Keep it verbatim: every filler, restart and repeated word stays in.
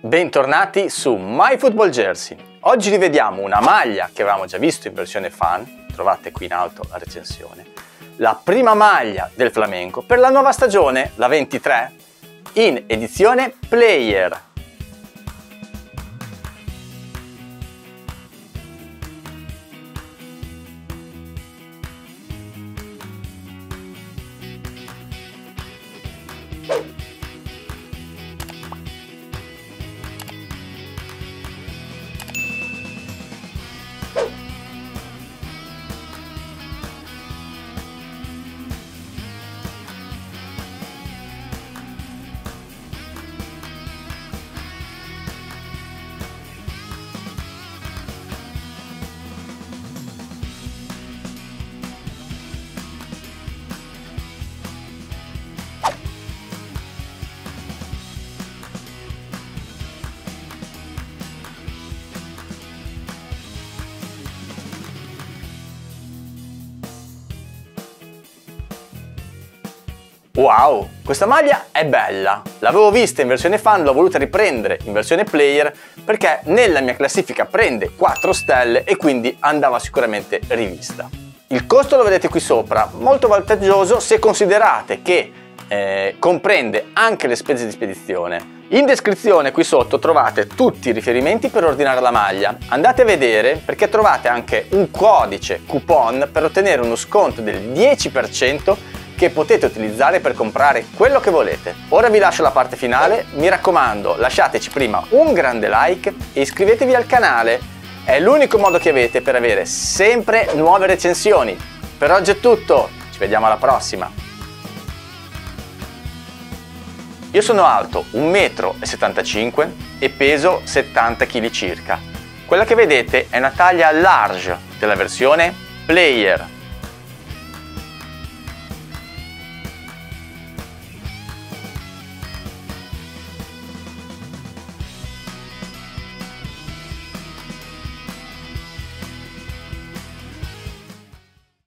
Bentornati su MyFootballJersey. Oggi rivediamo una maglia che avevamo già visto in versione fan, trovate qui in alto la recensione, la prima maglia del Flamengo per la nuova stagione, la ventitré, in edizione Player. Wow, questa maglia è bella, l'avevo vista in versione fan, l'ho voluta riprendere in versione player perché nella mia classifica prende quattro stelle e quindi andava sicuramente rivista. Il costo lo vedete qui sopra, molto vantaggioso se considerate che eh, comprende anche le spese di spedizione. In descrizione qui sotto trovate tutti i riferimenti per ordinare la maglia, andate a vedere perché trovate anche un codice coupon per ottenere uno sconto del dieci per cento che potete utilizzare per comprare quello che volete. Ora vi lascio la parte finale, mi raccomando lasciateci prima un grande like e iscrivetevi al canale, è l'unico modo che avete per avere sempre nuove recensioni. Per oggi è tutto, ci vediamo alla prossima. Io sono alto un metro e settantacinque e peso settanta chili circa. Quella che vedete è una taglia large della versione Player.